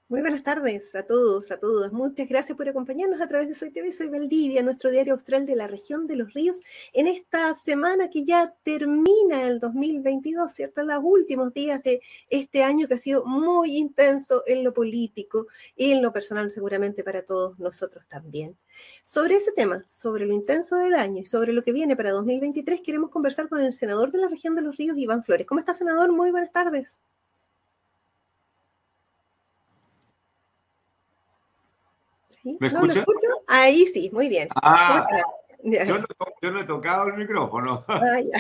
Muy buenas tardes a todos, a todas. Muchas gracias por acompañarnos a través de Soy TV. Soy Valdivia, nuestro diario austral de la región de los ríos, en esta semana que ya termina el 2022, ¿cierto? Los últimos días de este año que ha sido muy intenso en lo político y en lo personal seguramente para todos nosotros también. Sobre ese tema, sobre lo intenso del año y sobre lo que viene para 2023, queremos conversar con el senador de la región de los ríos, Iván Flores. ¿Cómo está, senador? Muy buenas tardes. ¿Sí? ¿Me ¿No lo escucha? escucho? Ahí sí, muy bien. ¿Cómo Ah, está? yo Ya. no, yo no he tocado el micrófono. Ah, ya.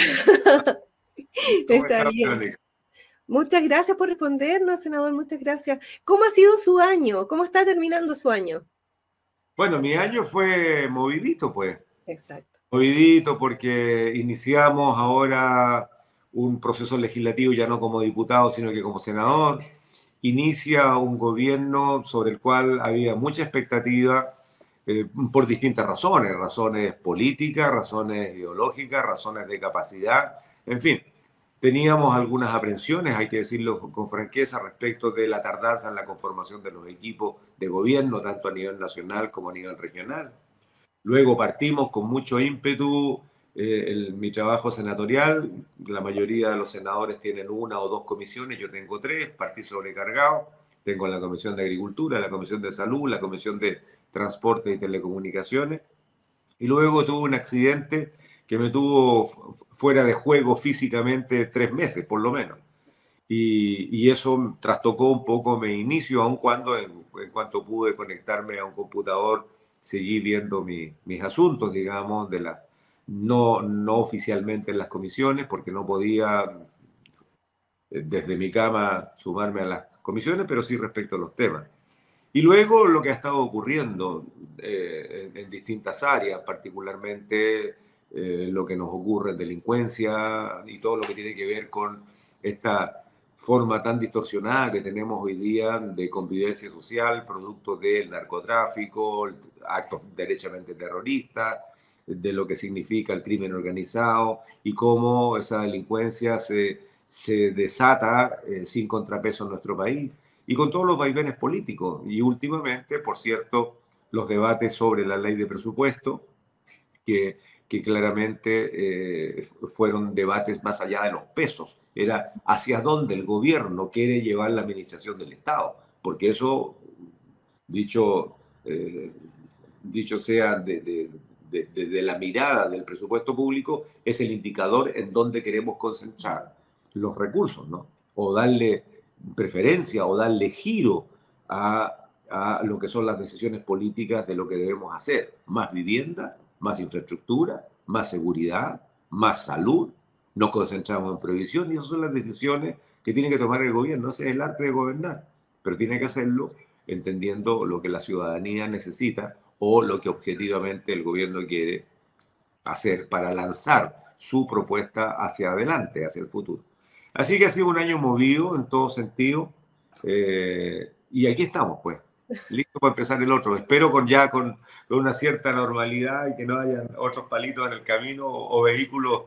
¿Cómo Está está, bien. Verónica? Muchas gracias por respondernos, senador. Muchas gracias. ¿Cómo ha sido su año? ¿Cómo está terminando su año? Bueno, mi año fue movidito, pues. Exacto. Movidito porque iniciamos ahora un proceso legislativo ya no como diputado, sino que como senador. Inicia un gobierno sobre el cual había mucha expectativa por distintas razones, razones políticas, razones ideológicas, razones de capacidad, en fin. Teníamos algunas aprensiones, hay que decirlo con franqueza, respecto de la tardanza en la conformación de los equipos de gobierno, tanto a nivel nacional como a nivel regional. Luego partimos con mucho ímpetu mi trabajo senatorial. La mayoría de los senadores tienen una o dos comisiones, yo tengo tres, partí sobrecargado. Tengo la Comisión de Agricultura, la Comisión de Salud, la Comisión de Transporte y Telecomunicaciones. Y luego tuve un accidente que me tuvo fuera de juego físicamente 3 meses, por lo menos. Y eso trastocó un poco mi inicio, aun cuando en cuanto pude conectarme a un computador, seguí viendo mis asuntos, digamos, no oficialmente en las comisiones, porque no podía desde mi cama sumarme a las comisiones, pero sí respecto a los temas. Y luego lo que ha estado ocurriendo en distintas áreas, particularmente lo que nos ocurre en delincuencia y todo lo que tiene que ver con esta forma tan distorsionada que tenemos hoy día de convivencia social, producto del narcotráfico, actos derechamente terroristas, de lo que significa el crimen organizado y cómo esa delincuencia se desata sin contrapeso en nuestro país y con todos los vaivenes políticos. Y últimamente, por cierto, los debates sobre la ley de presupuesto, que, que claramente fueron debates más allá de los pesos, era hacia dónde el gobierno quiere llevar la administración del Estado, porque eso, dicho, eh, dicho sea de la mirada del presupuesto público, es el indicador en donde queremos concentrar los recursos, ¿no? O darle preferencia o darle giro a lo que son las decisiones políticas de lo que debemos hacer. Más vivienda, más infraestructura, más seguridad, más salud. Nos concentramos en previsión y esas son las decisiones que tiene que tomar el gobierno. Ese es el arte de gobernar, pero tiene que hacerlo entendiendo lo que la ciudadanía necesita o lo que objetivamente el gobierno quiere hacer para lanzar su propuesta hacia adelante, hacia el futuro. Así que ha sido un año movido en todo sentido y aquí estamos, pues, listo para empezar el otro. Espero con una cierta normalidad y que no hayan otros palitos en el camino o vehículos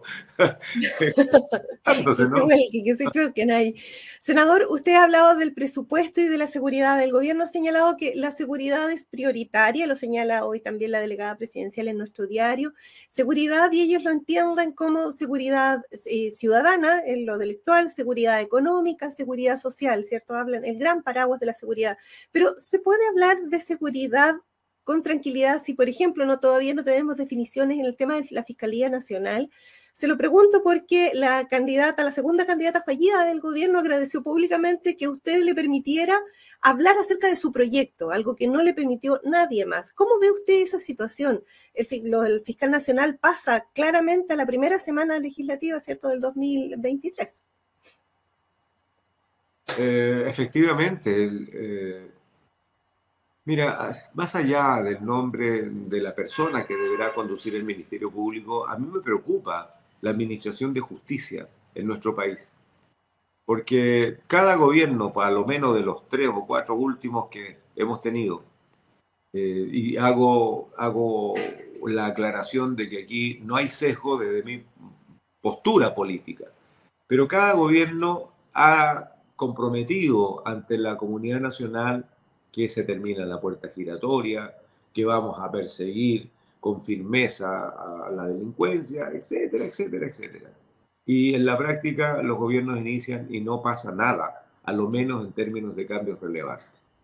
dándose, Que se ¿no? vuelque, que se choquen ahí. Senador, usted ha hablado del presupuesto y de la seguridad. El gobierno ha señalado que la seguridad es prioritaria, lo señala hoy también la delegada presidencial en nuestro diario. Seguridad, y ellos lo entiendan como seguridad ciudadana, en lo delictual, seguridad económica, seguridad social, ¿cierto? Hablan el gran paraguas de la seguridad. Pero ¿se puede hablar de seguridad con tranquilidad si, por ejemplo, todavía no tenemos definiciones en el tema de la Fiscalía Nacional? Se lo pregunto porque la segunda candidata fallida del gobierno agradeció públicamente que usted le permitiera hablar acerca de su proyecto, algo que no le permitió nadie más. ¿Cómo ve usted esa situación? El fiscal nacional pasa claramente a la primera semana legislativa, ¿cierto?, del 2023. Efectivamente, mira, más allá del nombre de la persona que deberá conducir el Ministerio Público, a mí me preocupa la administración de justicia en nuestro país, porque cada gobierno, para lo menos de los 3 o 4 últimos que hemos tenido, y hago la aclaración de que aquí no hay sesgo desde mi postura política, pero cada gobierno ha comprometido ante la comunidad nacional que se termina la puerta giratoria, que vamos a perseguir con firmeza a la delincuencia, etcétera, etcétera, etcétera. Y en la práctica los gobiernos inician y no pasa nada, a lo menos en términos de cambios relevantes.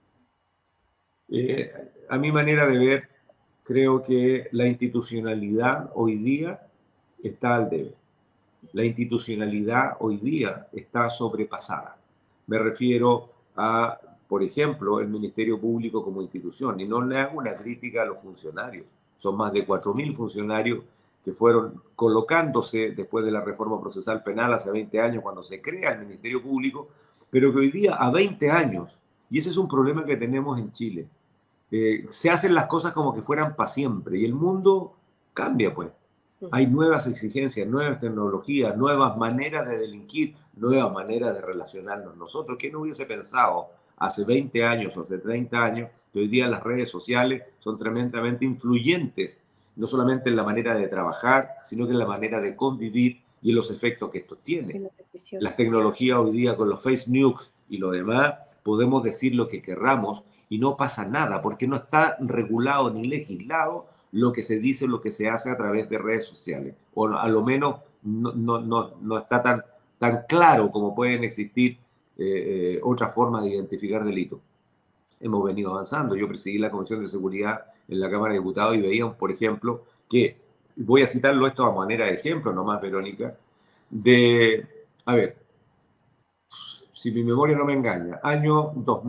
A mi manera de ver, creo que la institucionalidad hoy día está al debe. La institucionalidad hoy día está sobrepasada. Me refiero a, por ejemplo, el Ministerio Público como institución, y no le hago una crítica a los funcionarios. Son más de 4.000 funcionarios que fueron colocándose después de la reforma procesal penal hace 20 años, cuando se crea el Ministerio Público, pero que hoy día, a 20 años, y ese es un problema que tenemos en Chile, se hacen las cosas como que fueran para siempre, y el mundo cambia, pues. Hay nuevas exigencias, nuevas tecnologías, nuevas maneras de delinquir, nuevas maneras de relacionarnos nosotros. ¿Quién hubiese pensado hace 20 años o hace 30 años que hoy día las redes sociales son tremendamente influyentes, no solamente en la manera de trabajar, sino que en la manera de convivir y en los efectos que esto tiene? Las tecnologías hoy día con los face news y lo demás, podemos decir lo que querramos y no pasa nada, porque no está regulado ni legislado lo que se dice, lo que se hace a través de redes sociales. O a lo menos no está tan claro como pueden existir otras formas de identificar delitos. Hemos venido avanzando. Yo presidí la Comisión de Seguridad en la Cámara de Diputados y veíamos, por ejemplo, que, voy a citarlo esto a manera de ejemplo nomás, Verónica, a ver, si mi memoria no me engaña, año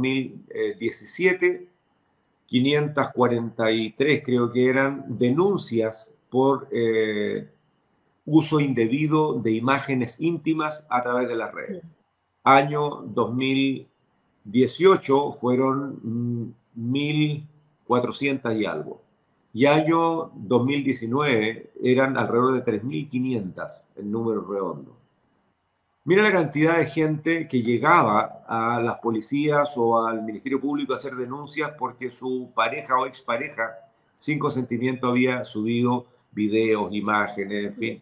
2017, 543 creo que eran denuncias por uso indebido de imágenes íntimas a través de las redes. Año 2018 fueron 1.400 y algo. Y año 2019 eran alrededor de 3.500 el número redondo. Mira la cantidad de gente que llegaba a las policías o al Ministerio Público a hacer denuncias porque su pareja o expareja, sin consentimiento, había subido videos, imágenes, en fin,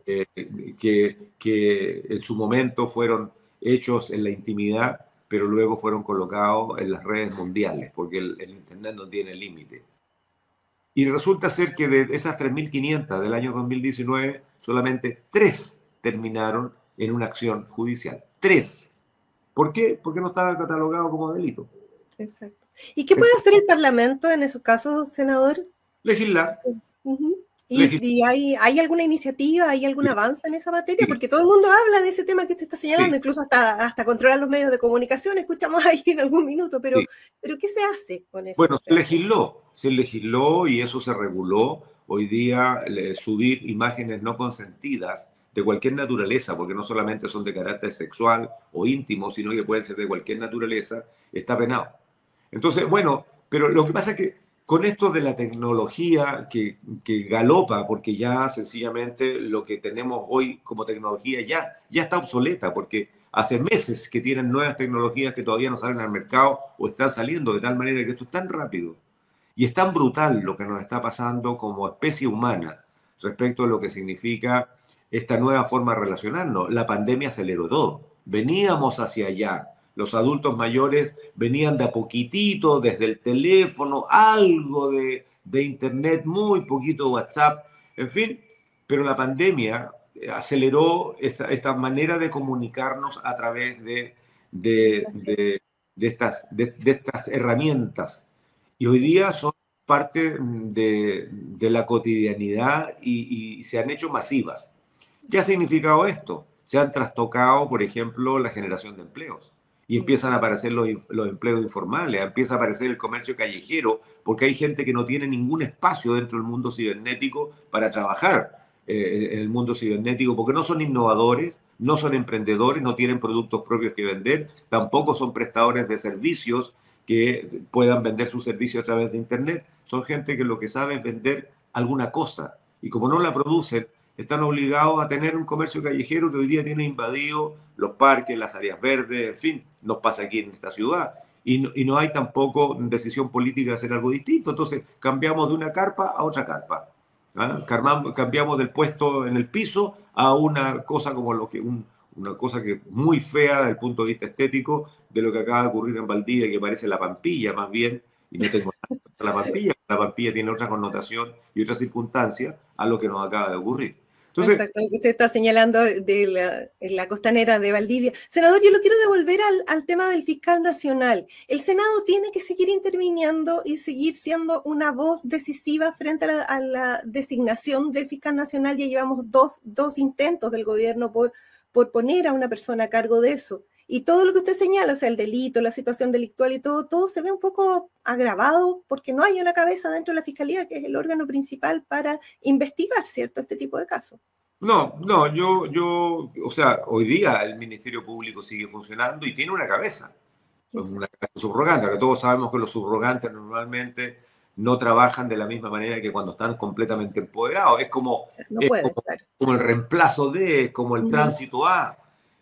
que en su momento fueron hechos en la intimidad, pero luego fueron colocados en las redes mundiales, porque el Internet no tiene límite. Y resulta ser que de esas 3.500 del año 2019, solamente 3 terminaron en una acción judicial. 3. ¿Por qué? Porque no estaba catalogado como delito. Exacto. ¿Y qué puede hacer el Parlamento en esos casos, senador? Legislar. ¿Y hay alguna iniciativa, hay algún avance en esa materia? Porque todo el mundo habla de ese tema que te está señalando, incluso hasta controlar los medios de comunicación, escuchamos ahí en algún minuto, pero ¿qué se hace con eso? Bueno, se legisló y eso se reguló. Hoy día subir imágenes no consentidas de cualquier naturaleza, porque no solamente son de carácter sexual o íntimo, sino que pueden ser de cualquier naturaleza, está penado. Entonces, bueno, pero lo que pasa es que con esto de la tecnología que galopa, porque ya sencillamente lo que tenemos hoy como tecnología ya está obsoleta, porque hace meses que tienen nuevas tecnologías que todavía no salen al mercado o están saliendo, de tal manera que esto es tan rápido y es tan brutal lo que nos está pasando como especie humana respecto a lo que significa esta nueva forma de relacionarnos. La pandemia aceleró todo. Veníamos hacia allá. Los adultos mayores venían de a poquitito, desde el teléfono, algo de internet, muy poquito WhatsApp, en fin. Pero la pandemia aceleró esta manera de comunicarnos a través de estas herramientas. Y hoy día son parte de la cotidianidad y se han hecho masivas. ¿Qué ha significado esto? Se han trastocado, por ejemplo, la generación de empleos. Y empiezan a aparecer los empleos informales, empieza a aparecer el comercio callejero, porque hay gente que no tiene ningún espacio dentro del mundo cibernético para trabajar en el mundo cibernético, porque no son innovadores, no son emprendedores, no tienen productos propios que vender, tampoco son prestadores de servicios que puedan vender sus servicios a través de Internet. Son gente que lo que sabe es vender alguna cosa. Y como no la producen, están obligados a tener un comercio callejero que hoy día tiene invadido los parques, las áreas verdes, en fin, nos pasa aquí en esta ciudad. Y no hay tampoco decisión política de hacer algo distinto. Entonces cambiamos de una carpa a otra carpa. ¿Ah? Cambiamos del puesto en el piso a una cosa como lo que un una cosa que muy fea desde el punto de vista estético de lo que acaba de ocurrir en Valdivia, que parece la Pampilla más bien, y no tengo nada contra la Pampilla tiene otra connotación y otra circunstancia a lo que nos acaba de ocurrir. Entonces, Exacto, lo que usted está señalando de la costanera de Valdivia. Senador, yo lo quiero devolver al tema del fiscal nacional. El Senado tiene que seguir interviniendo y seguir siendo una voz decisiva frente a la designación del fiscal nacional. Ya llevamos dos intentos del gobierno por poner a una persona a cargo de eso. Y todo lo que usted señala, o sea, el delito, la situación delictual y todo se ve un poco agravado porque no hay una cabeza dentro de la Fiscalía, que es el órgano principal para investigar, ¿cierto?, este tipo de casos. no, o sea, hoy día el Ministerio Público sigue funcionando y tiene una cabeza subrogante, que todos sabemos que los subrogantes normalmente no trabajan de la misma manera que cuando están completamente empoderados. O sea, no puede, claro. Como el reemplazo de, como el tránsito a.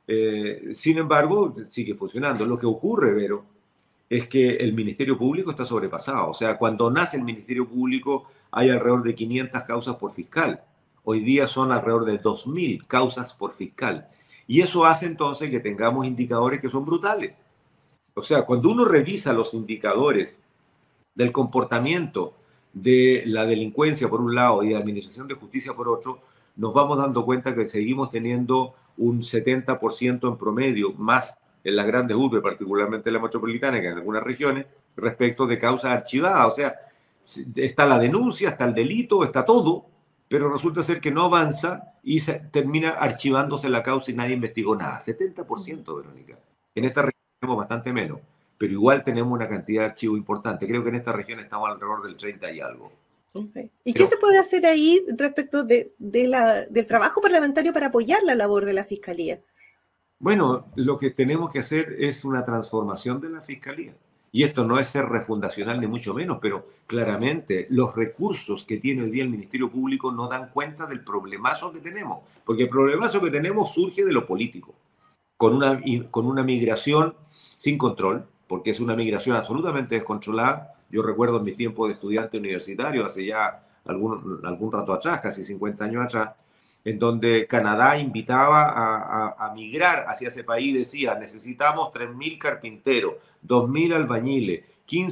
Sin embargo, sigue funcionando. Lo que ocurre, Vero, es que el Ministerio Público está sobrepasado. O sea, cuando nace el Ministerio Público hay alrededor de 500 causas por fiscal. Hoy día son alrededor de 2.000 causas por fiscal. Y eso hace entonces que tengamos indicadores que son brutales. O sea, cuando uno revisa los indicadores del comportamiento de la delincuencia por un lado y de la administración de justicia por otro, nos vamos dando cuenta que seguimos teniendo un 70% en promedio más en las grandes urbes, particularmente en la metropolitana, que en algunas regiones, respecto de causas archivadas. O sea, está la denuncia, está el delito, está todo, pero resulta ser que no avanza y se termina archivándose la causa y nadie investigó nada. 70%, Verónica. En esta región tenemos bastante menos, pero igual tenemos una cantidad de archivos importante. Creo que en esta región estamos alrededor del 30 y algo. Sí. ¿Y qué se puede hacer ahí respecto del trabajo parlamentario para apoyar la labor de la Fiscalía? Bueno, lo que tenemos que hacer es una transformación de la Fiscalía. Y esto no es ser refundacional ni mucho menos, pero claramente los recursos que tiene hoy día el Ministerio Público no dan cuenta del problemazo que tenemos. Porque el problemazo que tenemos surge de lo político, con una migración sin control, porque es una migración absolutamente descontrolada. Yo recuerdo en mi tiempo de estudiante universitario, hace ya algún rato atrás, casi 50 años atrás, en donde Canadá invitaba a migrar hacia ese país, decía, necesitamos 3.000 carpinteros, 2.000 albañiles,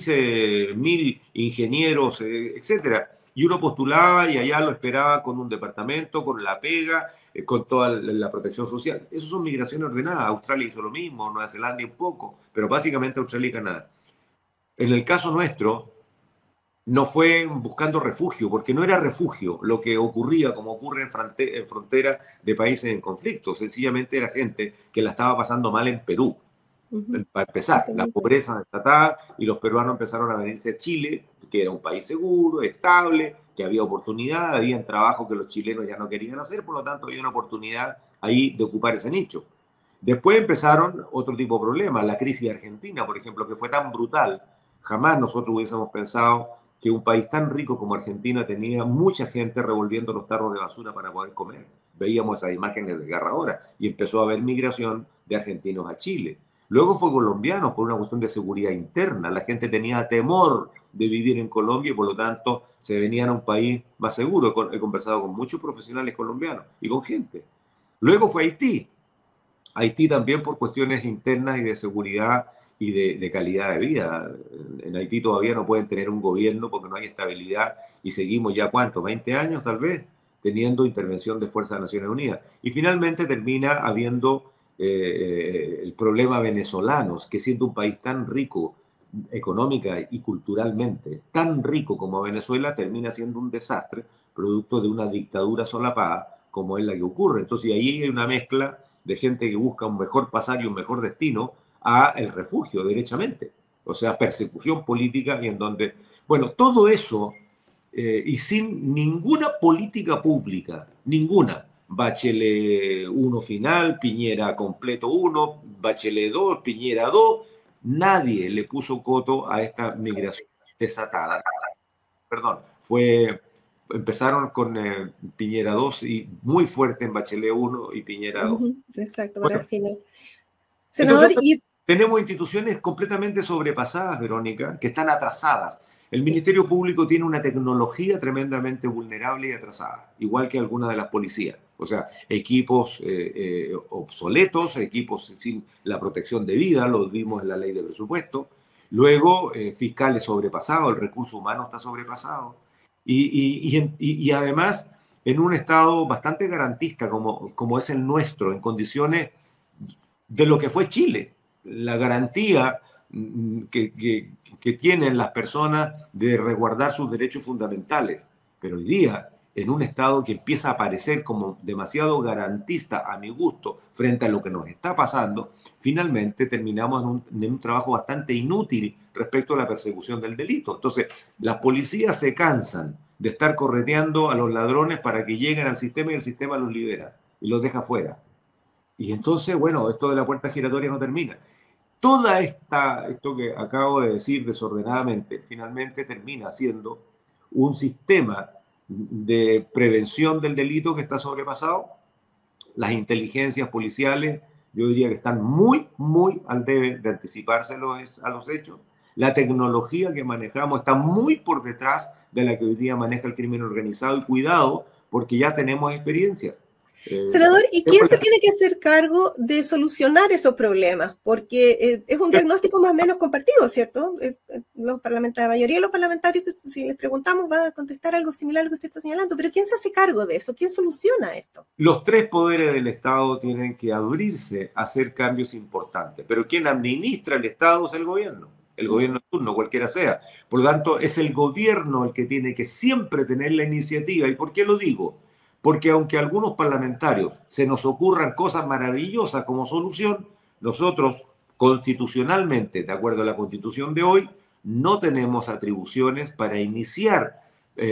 15.000 ingenieros, etcétera. Y uno postulaba y allá lo esperaba con un departamento, con la pega, con toda la protección social. Eso son migraciones ordenadas. Australia hizo lo mismo, Nueva Zelanda un poco, pero básicamente Australia y Canadá. En el caso nuestro, no fue buscando refugio, porque no era refugio lo que ocurría, como ocurre en frontera de países en conflicto. Sencillamente era gente que la estaba pasando mal en Perú. Para empezar, la pobreza desatada y los peruanos empezaron a venirse a Chile, que era un país seguro, estable, que había oportunidad, había trabajo que los chilenos ya no querían hacer, por lo tanto había una oportunidad ahí de ocupar ese nicho. Después empezaron otro tipo de problemas, la crisis de Argentina, por ejemplo, que fue tan brutal. Jamás nosotros hubiésemos pensado que un país tan rico como Argentina tenía mucha gente revolviendo los tarros de basura para poder comer. Veíamos esas imágenes desgarradoras y empezó a haber migración de argentinos a Chile. Luego fue colombiano por una cuestión de seguridad interna. La gente tenía temor de vivir en Colombia y por lo tanto se venían a un país más seguro. He conversado con muchos profesionales colombianos y con gente. Luego fue Haití. Haití también por cuestiones internas y de seguridad y de calidad de vida. En Haití todavía no pueden tener un gobierno porque no hay estabilidad y seguimos ya, ¿cuánto? 20 años tal vez, teniendo intervención de Fuerzas de Naciones Unidas. Y finalmente termina habiendo el problema venezolano, que siendo un país tan rico económica y culturalmente, tan rico como Venezuela, termina siendo un desastre, producto de una dictadura solapada como es la que ocurre. Entonces ahí hay una mezcla de gente que busca un mejor pasar y un mejor destino a el refugio, derechamente. O sea, persecución política y en donde, bueno, todo eso y sin ninguna política pública, ninguna. Bachelet 1 final, Piñera completo 1, Bachelet 2, Piñera 2, nadie le puso coto a esta migración desatada. Perdón, empezaron con Piñera 2 y muy fuerte en Bachelet 1 y Piñera 2. Exacto, para el final. Senador, entonces, tenemos instituciones completamente sobrepasadas, Verónica, que están atrasadas. El Ministerio Público tiene una tecnología tremendamente vulnerable y atrasada, igual que algunas de las policías. O sea, equipos obsoletos, equipos sin la protección debida, lo vimos en la ley de presupuesto. Luego, fiscales sobrepasados, el recurso humano está sobrepasado. Y además, en un Estado bastante garantista como es el nuestro, en condiciones de lo que fue Chile, la garantía que tienen las personas de resguardar sus derechos fundamentales. Pero hoy día, en un Estado que empieza a parecer como demasiado garantista a mi gusto frente a lo que nos está pasando, finalmente terminamos en un trabajo bastante inútil respecto a la persecución del delito. Entonces, las policías se cansan de estar correteando a los ladrones para que lleguen al sistema y el sistema los libera y los deja fuera. Y entonces, bueno, esto de la puerta giratoria no termina. Esto que acabo de decir desordenadamente, finalmente termina siendo un sistema de prevención del delito que está sobrepasado. Las inteligencias policiales, yo diría que están muy, muy al debe de anticiparse a los hechos. La tecnología que manejamos está muy por detrás de la que hoy día maneja el crimen organizado y cuidado, porque ya tenemos experiencias. Senador, ¿y quién se tiene que hacer cargo de solucionar esos problemas? Porque es un diagnóstico más o menos compartido, ¿cierto? La mayoría de los parlamentarios, si les preguntamos, van a contestar algo similar a lo que usted está señalando. Pero ¿quién se hace cargo de eso? ¿Quién soluciona esto? Los tres poderes del Estado tienen que abrirse a hacer cambios importantes, pero quien administra el Estado es el gobierno de turno, cualquiera sea. Por lo tanto, es el gobierno el que tiene que siempre tener la iniciativa. ¿Y por qué lo digo? Porque aunque a algunos parlamentarios se nos ocurran cosas maravillosas como solución, nosotros constitucionalmente, de acuerdo a la Constitución de hoy, no tenemos atribuciones para iniciar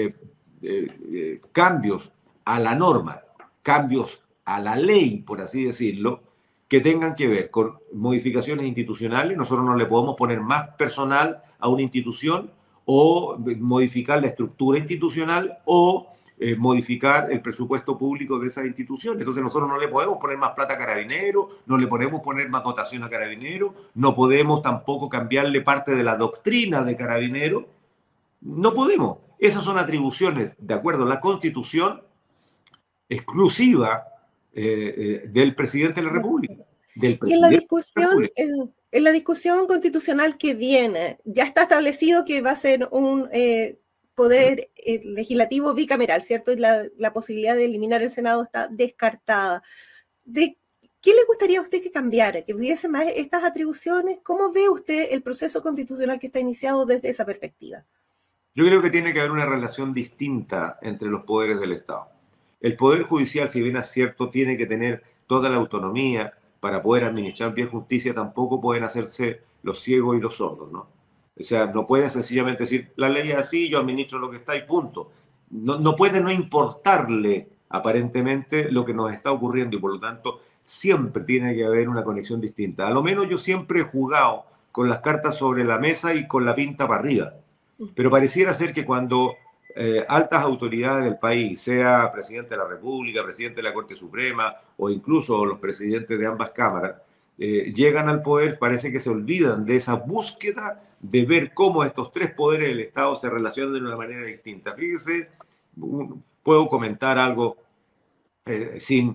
cambios a la norma, cambios a la ley, por así decirlo, que tengan que ver con modificaciones institucionales. Nosotros no le podemos poner más personal a una institución o modificar la estructura institucional o modificar el presupuesto público de esas instituciones. Entonces nosotros no le podemos poner más plata a Carabineros, no le podemos poner más dotación a Carabineros, no podemos tampoco cambiarle parte de la doctrina de Carabineros. No podemos. Esas son atribuciones, de acuerdo a la Constitución, exclusiva del presidente de la República. Y en la discusión constitucional que viene, ya está establecido que va a ser un poder legislativo bicameral, ¿cierto? Y la posibilidad de eliminar el Senado está descartada. ¿Qué le gustaría a usted que cambiara? ¿Que hubiese más estas atribuciones? ¿Cómo ve usted el proceso constitucional que está iniciado desde esa perspectiva? Yo creo que tiene que haber una relación distinta entre los poderes del Estado. El Poder Judicial, si bien es cierto, tiene que tener toda la autonomía para poder administrar bien justicia, tampoco pueden hacerse los ciegos y los sordos, ¿no? O sea, no pueden sencillamente decir, la ley es así, yo administro lo que está y punto. No puede no importarle aparentemente lo que nos está ocurriendo y por lo tanto siempre tiene que haber una conexión distinta. A lo menos yo siempre he jugado con las cartas sobre la mesa y con la pinta para arriba. Pero pareciera ser que cuando altas autoridades del país, sea presidente de la República, presidente de la Corte Suprema o incluso los presidentes de ambas cámaras, llegan al poder, parece que se olvidan de esa búsqueda de ver cómo estos tres poderes del Estado se relacionan de una manera distinta. Fíjese, puedo comentar algo sin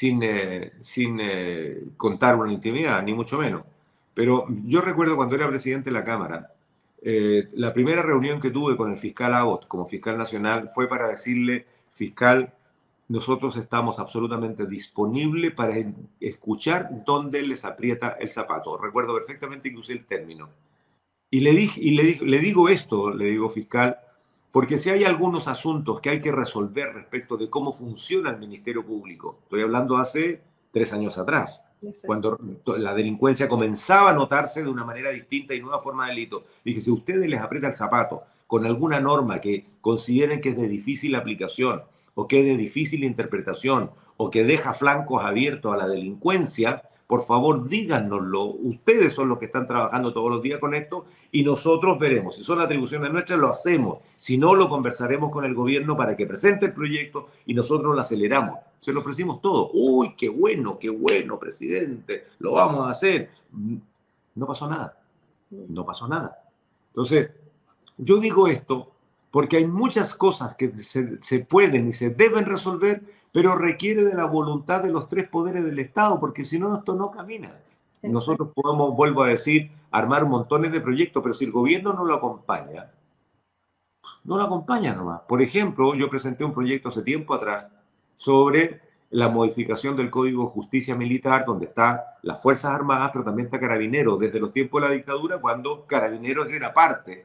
contar una intimidad, ni mucho menos. Pero yo recuerdo cuando era presidente de la Cámara, la primera reunión que tuve con el fiscal Abbott como fiscal nacional fue para decirle, fiscal, nosotros estamos absolutamente disponibles para escuchar dónde les aprieta el zapato. Recuerdo perfectamente que usé el término. Y le digo esto, le digo fiscal, porque si hay algunos asuntos que hay que resolver respecto de cómo funciona el Ministerio Público, estoy hablando hace 3 años atrás, cuando la delincuencia comenzaba a notarse de una manera distinta y nueva forma de delito. Dije, si ustedes les aprieta el zapato con alguna norma que consideren que es de difícil aplicación o que es de difícil interpretación o que deja flancos abiertos a la delincuencia, por favor díganoslo. Ustedes son los que están trabajando todos los días con esto y nosotros veremos. Si son atribuciones nuestras, lo hacemos. Si no, lo conversaremos con el gobierno para que presente el proyecto y nosotros lo aceleramos. Se lo ofrecimos todo. Uy, qué bueno, presidente, lo vamos a hacer. No pasó nada. No pasó nada. Entonces, yo digo esto porque hay muchas cosas que se pueden y se deben resolver, pero requiere de la voluntad de los tres poderes del Estado, porque si no, esto no camina. Nosotros podemos, vuelvo a decir, armar montones de proyectos, pero si el gobierno no lo acompaña, no lo acompaña nomás. Por ejemplo, yo presenté un proyecto hace tiempo atrás sobre la modificación del Código de Justicia Militar, donde están las Fuerzas Armadas, pero también está Carabineros, desde los tiempos de la dictadura, cuando Carabineros era parte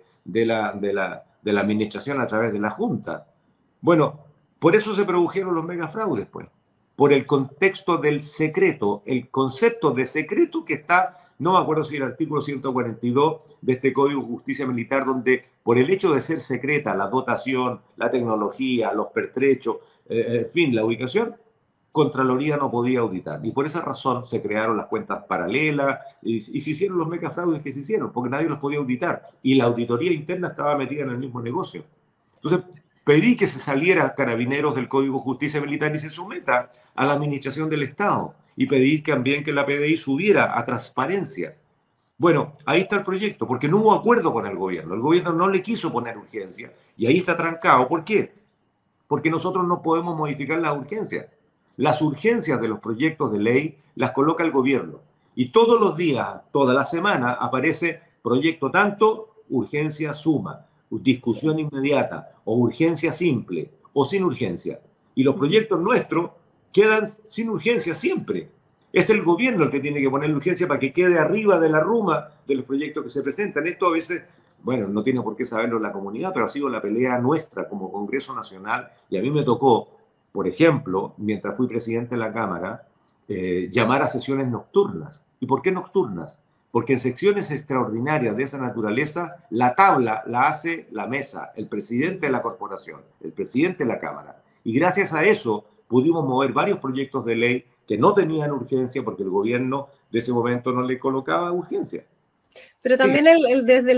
de la administración a través de la Junta. Bueno, por eso se produjeron los megafraudes, pues. Por el contexto del secreto, el concepto de secreto que está, no me acuerdo si el artículo 142 de este Código de Justicia Militar, donde por el hecho de ser secreta la dotación, la tecnología, los pertrechos, en fin, la ubicación, Contraloría no podía auditar. Y por esa razón se crearon las cuentas paralelas y se hicieron los megafraudes que se hicieron, porque nadie los podía auditar. Y la auditoría interna estaba metida en el mismo negocio. Entonces, pedí que se saliera Carabineros del Código de Justicia Militar y se someta a la administración del Estado. Y pedí también que la PDI subiera a transparencia. Bueno, ahí está el proyecto, porque no hubo acuerdo con el gobierno. El gobierno no le quiso poner urgencia y ahí está trancado. ¿Por qué? Porque nosotros no podemos modificar las urgencias. Las urgencias de los proyectos de ley las coloca el gobierno. Y todos los días, toda la semana, aparece proyecto tanto, urgencia suma, discusión inmediata, o urgencia simple, o sin urgencia. Y los proyectos nuestros quedan sin urgencia siempre. Es el gobierno el que tiene que poner la urgencia para que quede arriba de la ruma de los proyectos que se presentan. Esto a veces, bueno, no tiene por qué saberlo la comunidad, pero ha sido la pelea nuestra como Congreso Nacional, y a mí me tocó, por ejemplo, mientras fui presidente de la Cámara, llamar a sesiones nocturnas. ¿Y por qué nocturnas? Porque en secciones extraordinarias de esa naturaleza, la tabla la hace la mesa, el presidente de la corporación, el presidente de la Cámara. Y gracias a eso pudimos mover varios proyectos de ley que no tenían urgencia porque el gobierno de ese momento no le colocaba urgencia. Pero también desde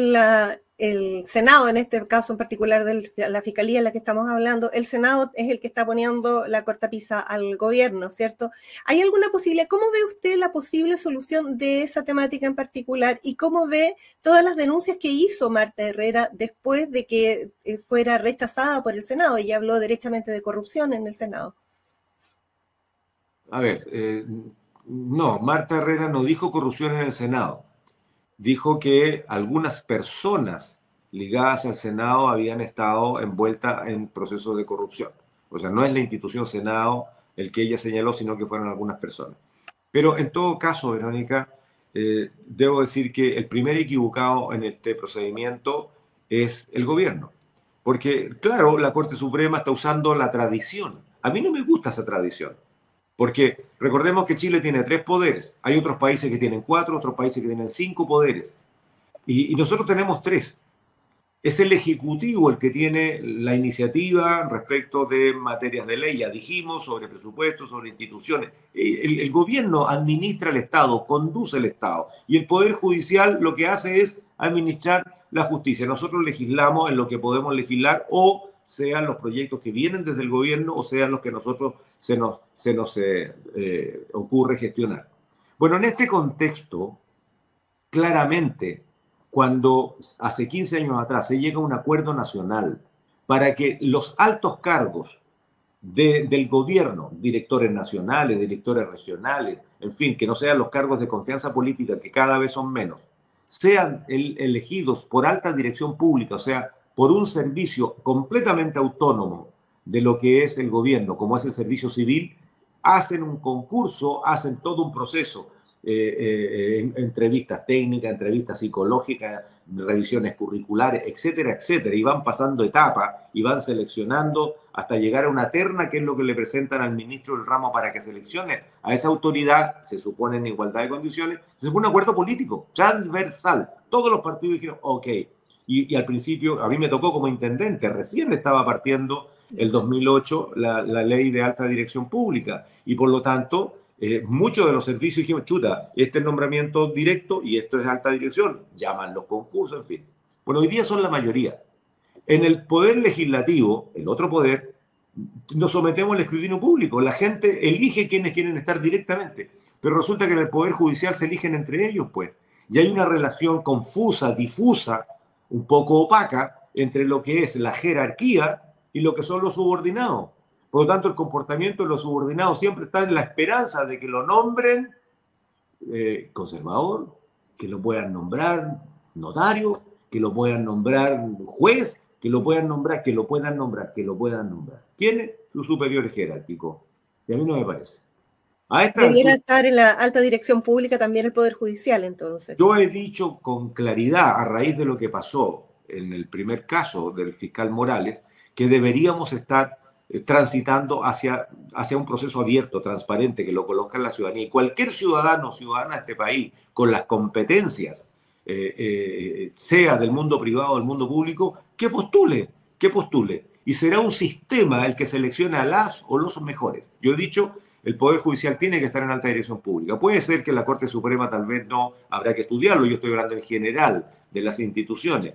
el Senado, en este caso en particular de la Fiscalía en la que estamos hablando, el Senado es el que está poniendo la cortapisa al gobierno, ¿cierto? ¿Hay alguna posibilidad? ¿Cómo ve usted la posible solución de esa temática en particular y cómo ve todas las denuncias que hizo Marta Herrera después de que fuera rechazada por el Senado? Ella habló derechamente de corrupción en el Senado. A ver, no, Marta Herrera no dijo corrupción en el Senado. Dijo que algunas personas ligadas al Senado habían estado envueltas en procesos de corrupción. O sea, no es la institución Senado el que ella señaló, sino que fueron algunas personas. Pero en todo caso, Verónica, debo decir que el primer equivocado en este procedimiento es el gobierno. Porque, claro, la Corte Suprema está usando la tradición. A mí no me gusta esa tradición. Porque recordemos que Chile tiene 3 poderes. Hay otros países que tienen 4, otros países que tienen 5 poderes. Y nosotros tenemos 3. Es el Ejecutivo el que tiene la iniciativa respecto de materias de ley, ya dijimos, sobre presupuestos, sobre instituciones. El gobierno administra el Estado, conduce el Estado. Y el Poder Judicial lo que hace es administrar la justicia. Nosotros legislamos en lo que podemos legislar o sean los proyectos que vienen desde el gobierno o sean los que nosotros se nos ocurre gestionar. Bueno, en este contexto, claramente, cuando hace 15 años atrás se llega a un acuerdo nacional para que los altos cargos del gobierno, directores nacionales, directores regionales, en fin, que no sean los cargos de confianza política, que cada vez son menos, sean elegidos por alta dirección pública, o sea, por un servicio completamente autónomo de lo que es el gobierno, como es el servicio civil, hacen un concurso, hacen todo un proceso, entrevistas técnicas, entrevistas psicológicas, revisiones curriculares, etcétera, etcétera, y van pasando etapas y van seleccionando hasta llegar a una terna, que es lo que le presentan al ministro del ramo para que seleccione a esa autoridad, se supone en igualdad de condiciones. Entonces fue un acuerdo político, transversal. Todos los partidos dijeron, ok. Y al principio, a mí me tocó como intendente, recién estaba partiendo el 2008 la ley de alta dirección pública, y por lo tanto, muchos de los servicios dijimos, chuta, este es nombramiento directo y esto es alta dirección, llaman los concursos, en fin. Bueno, hoy día son la mayoría. En el poder legislativo, el otro poder, nos sometemos al escrutinio público. La gente elige quienes quieren estar directamente, pero resulta que en el poder judicial se eligen entre ellos, pues. Y hay una relación confusa, difusa, un poco opaca, entre lo que es la jerarquía y lo que son los subordinados. Por lo tanto, el comportamiento de los subordinados siempre está en la esperanza de que lo nombren conservador, que lo puedan nombrar notario, que lo puedan nombrar juez, que lo puedan nombrar, que lo puedan nombrar, que lo puedan nombrar. ¿Quién es su superior jerárquico? Y a mí no me parece. A esta Debiera altura, estar en la alta dirección pública también el Poder Judicial, entonces. yo he dicho con claridad, a raíz de lo que pasó en el primer caso del fiscal Morales, que deberíamos estar transitando hacia un proceso abierto, transparente, que lo coloca en la ciudadanía. Y cualquier ciudadano o ciudadana de este país, con las competencias, sea del mundo privado o del mundo público, que postule, que postule. Y será un sistema el que seleccione a las o los mejores. Yo he dicho, el Poder Judicial tiene que estar en alta dirección pública. Puede ser que la Corte Suprema tal vez no, habrá que estudiarlo, yo estoy hablando en general de las instituciones,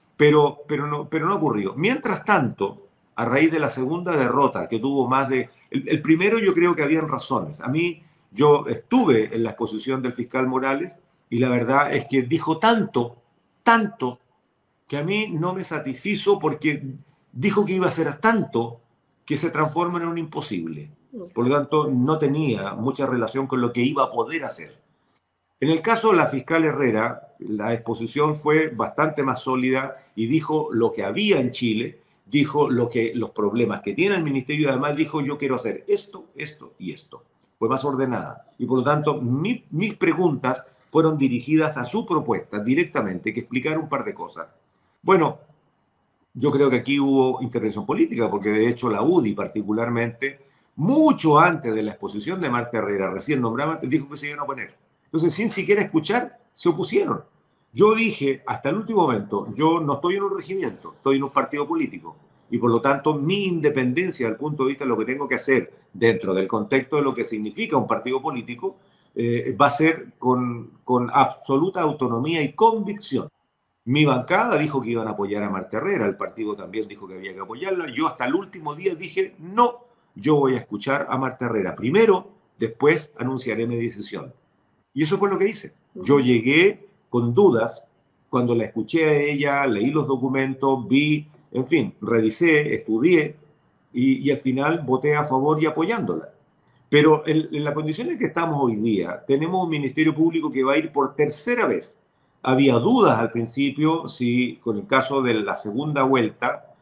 pero no ocurrió. Mientras tanto, a raíz de la segunda derrota, que tuvo más de... El primero yo creo que habían razones. A mí, yo estuve en la exposición del fiscal Morales y la verdad es que dijo tanto, tanto, que a mí no me satisfizo porque dijo que iba a ser tanto que se transforma en un imposible. Por lo tanto, no tenía mucha relación con lo que iba a poder hacer. En el caso de la fiscal Herrera, la exposición fue bastante más sólida y dijo lo que había en Chile, dijo los problemas que tiene el ministerio y además dijo yo quiero hacer esto, esto y esto. Fue más ordenada. Y por lo tanto, mis preguntas fueron dirigidas a su propuesta directamente, que explicara un par de cosas. Bueno, yo creo que aquí hubo intervención política, porque de hecho la UDI particularmente, mucho antes de la exposición de Marta Herrera, recién nombrada, dijo que se iban a oponer. Entonces, sin siquiera escuchar, se opusieron. Yo dije, hasta el último momento, yo no estoy en un regimiento, estoy en un partido político. Y por lo tanto, mi independencia, desde el punto de vista de lo que tengo que hacer dentro del contexto de lo que significa un partido político, va a ser con absoluta autonomía y convicción. Mi bancada dijo que iban a apoyar a Marta Herrera, el partido también dijo que había que apoyarla. Yo hasta el último día dije, no, yo voy a escuchar a Marta Herrera primero, después anunciaré mi decisión. Y eso fue lo que hice. Yo llegué con dudas, cuando la escuché a ella, leí los documentos, vi, en fin, revisé, estudié y al final voté a favor y apoyándola. Pero en la condición en que estamos hoy día, tenemos un Ministerio Público que va a ir por tercera vez. Había dudas al principio si, con el caso de la segunda vuelta,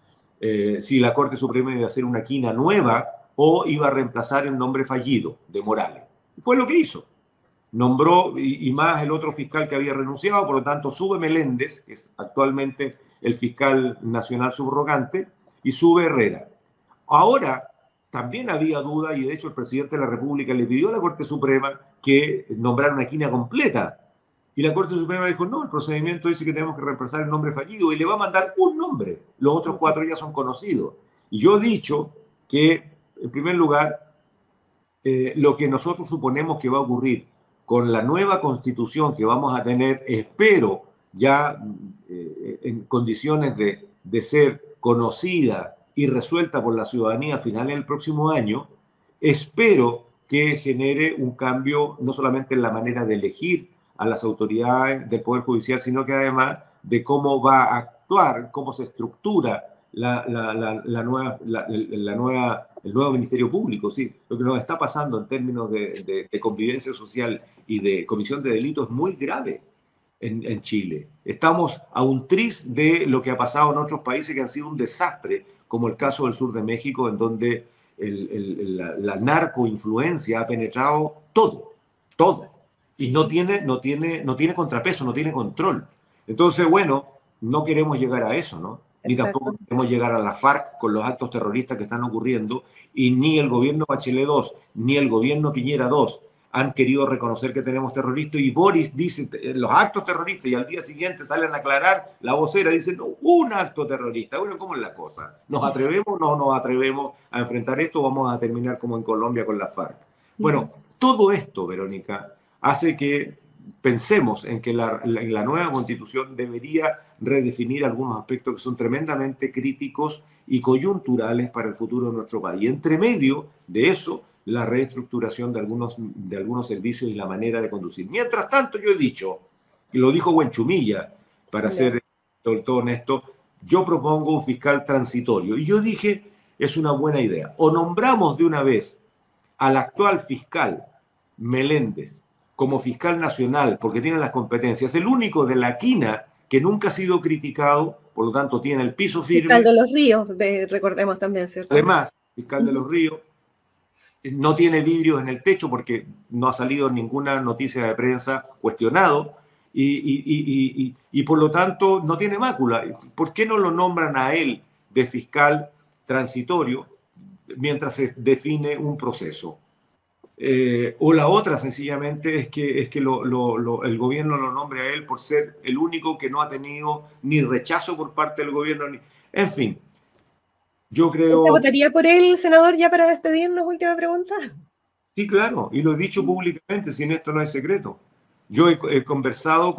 si la Corte Suprema iba a hacer una quina nueva o iba a reemplazar el nombre fallido de Morales. Fue lo que hizo. Nombró, y más el otro fiscal que había renunciado, por lo tanto sube Meléndez, que es actualmente el fiscal nacional subrogante, y sube Herrera. Ahora, también había duda, y de hecho el presidente de la República le pidió a la Corte Suprema que nombrara una quina completa. Y la Corte Suprema dijo, no, el procedimiento dice que tenemos que reemplazar el nombre fallido y le va a mandar un nombre. Los otros 4 ya son conocidos. Y yo he dicho que, en primer lugar, lo que nosotros suponemos que va a ocurrir con la nueva constitución que vamos a tener, espero, ya en condiciones de ser conocida y resuelta por la ciudadanía a finales del próximo año, espero que genere un cambio no solamente en la manera de elegir a las autoridades del Poder Judicial, sino que además de cómo va a actuar, cómo se estructura el nuevo Ministerio Público. Sí, lo que nos está pasando en términos de convivencia social y de comisión de delitos es muy grave en Chile. Estamos a un tris de lo que ha pasado en otros países que han sido un desastre, como el caso del sur de México, en donde la narcoinfluencia ha penetrado todo, todo. Y no tiene contrapeso, no tiene control. Entonces, bueno, no queremos llegar a eso, ¿no? Ni tampoco queremos llegar a la FARC con los actos terroristas que están ocurriendo, y ni el gobierno Bachelet II, ni el gobierno Piñera II han querido reconocer que tenemos terroristas, y Boris dice los actos terroristas y al día siguiente salen a aclarar, la vocera dice, no, un acto terrorista. Bueno, ¿cómo es la cosa? ¿Nos atrevemos o no nos atrevemos a enfrentar esto? Vamos a terminar como en Colombia con la FARC. Bueno, todo esto, Verónica, hace que pensemos en que la nueva constitución debería redefinir algunos aspectos que son tremendamente críticos y coyunturales para el futuro de nuestro país. Y entre medio de eso, la reestructuración de algunos servicios y la manera de conducir. Mientras tanto, yo he dicho, y lo dijo Buenchumilla, para ser todo honesto, yo propongo un fiscal transitorio. Y yo dije, es una buena idea. O nombramos de una vez al actual fiscal Meléndez como fiscal nacional, porque tiene las competencias, el único de la quina que nunca ha sido criticado, por lo tanto tiene el piso Fiscal firme. de los Ríos, recordemos también, ¿cierto? Además, fiscal de los Ríos, no tiene vidrios en el techo porque no ha salido ninguna noticia de prensa cuestionado y por lo tanto no tiene mácula. ¿Por qué no lo nombran a él de fiscal transitorio mientras se define un proceso? O la otra sencillamente es que el gobierno lo nombre a él por ser el único que no ha tenido ni rechazo por parte del gobierno. En fin, yo ¿Usted creo... votaría por él, senador, ya para despedirnos? Última pregunta. Sí, claro, y lo he dicho públicamente, sin esto no es secreto. Yo he conversado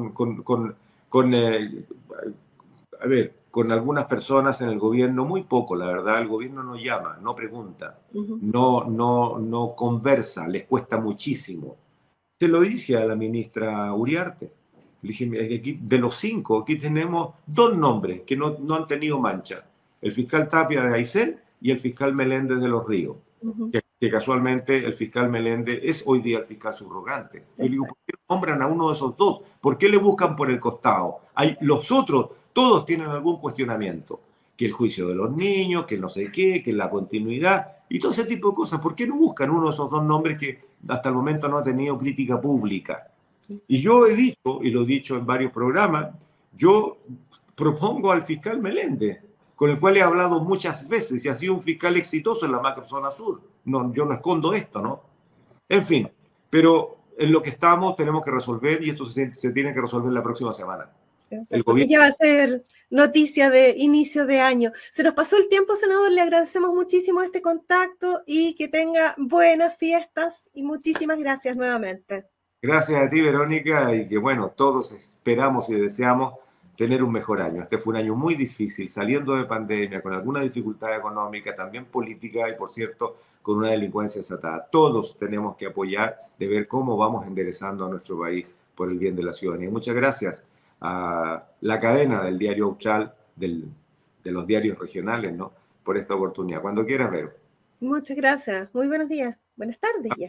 a ver, con algunas personas en el gobierno, muy poco, la verdad, el gobierno no llama, no pregunta, no conversa, les cuesta muchísimo. Se lo dice a la ministra Uriarte. Le dije, "Mira, que aquí, de los 5, aquí tenemos 2 nombres que no han tenido mancha. El fiscal Tapia de Aysén y el fiscal Meléndez de los Ríos. Que casualmente el fiscal Meléndez es hoy día el fiscal subrogante. Yo digo, ¿por qué nombran a uno de esos dos? ¿Por qué le buscan por el costado? Los otros, todos tienen algún cuestionamiento. Que el juicio de los niños, que no sé qué, que la continuidad y todo ese tipo de cosas. ¿Por qué no buscan uno de esos 2 nombres que hasta el momento no ha tenido crítica pública? Y yo he dicho, y lo he dicho en varios programas, yo propongo al fiscal Meléndez, con el cual he hablado muchas veces y ha sido un fiscal exitoso en la macrozona sur. No, yo no escondo esto, ¿no? En fin, pero en lo que estamos tenemos que resolver y esto se tiene que resolver la próxima semana. Porque ya va a ser noticia de inicio de año. Se nos pasó el tiempo, senador. Le agradecemos muchísimo este contacto y que tenga buenas fiestas y muchísimas gracias nuevamente. Gracias a ti, Verónica, y que bueno, todos esperamos y deseamos tener un mejor año. Este fue un año muy difícil, saliendo de pandemia, con alguna dificultad económica, también política y, por cierto, con una delincuencia desatada. Todos tenemos que apoyar de ver cómo vamos enderezando a nuestro país por el bien de la ciudadanía. Muchas gracias a la cadena del Diario Austral, de los diarios regionales, ¿no? Por esta oportunidad. Cuando quieras, Vero. Muchas gracias. Muy buenos días. Buenas tardes ya.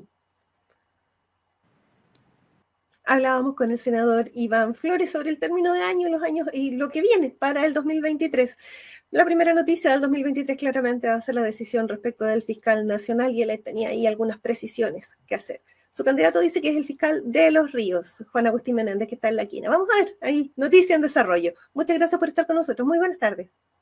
Hablábamos con el senador Iván Flores sobre el término de año, los años y lo que viene para el 2023. La primera noticia del 2023 claramente va a ser la decisión respecto del fiscal nacional y él tenía ahí algunas precisiones que hacer. Su candidato dice que es el fiscal de Los Ríos, Juan Agustín Menéndez, que está en la quina. Vamos a ver, ahí, noticia en desarrollo. Muchas gracias por estar con nosotros. Muy buenas tardes.